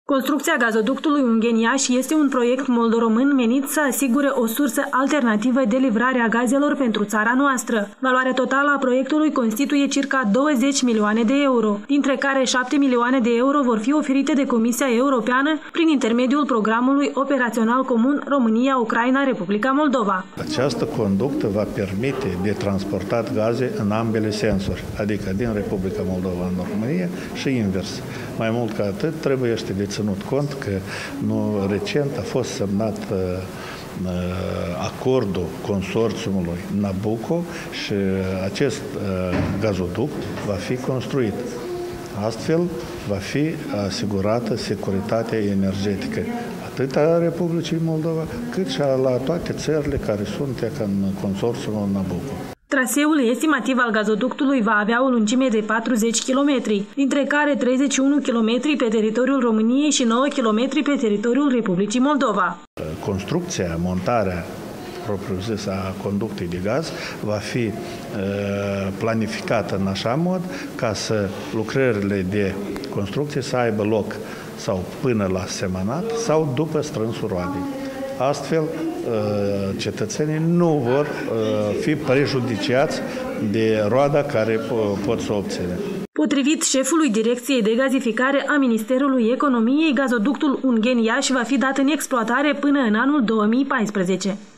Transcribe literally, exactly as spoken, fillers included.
Construcția gazoductului Ungheni-Iași este un proiect moldo-român menit să asigure o sursă alternativă de livrare a gazelor pentru țara noastră. Valoarea totală a proiectului constituie circa douăzeci milioane de euro, dintre care șapte milioane de euro vor fi oferite de Comisia Europeană prin intermediul programului operațional comun România-Ucraina-Republica Moldova. Această conductă va permite de transportat gaze în ambele sensuri, adică din Republica Moldova în România și invers. Mai mult ca atât, trebuie de ținut cont că nu, recent a fost semnat uh, acordul consorțiumului Nabucco și acest uh, gazoduct va fi construit. Astfel va fi asigurată securitatea energetică atât a Republicii Moldova, cât și la toate țările care sunt în consorțiumul Nabucco. Traseul estimativ al gazoductului va avea o lungime de patruzeci de kilometri, dintre care treizeci și unu de kilometri pe teritoriul României și nouă kilometri pe teritoriul Republicii Moldova. Construcția, montarea propriu-zisă a conductei de gaz va fi uh, planificată în așa mod ca să lucrările de construcție să aibă loc sau până la semănat sau după strânsul roadei. Astfel, cetățenii nu vor fi prejudiciați de roada care pot să obține. Potrivit șefului Direcției de Gazificare a Ministerului Economiei, gazoductul Ungheni-Iași va fi dat în exploatare până în anul două mii paisprezece.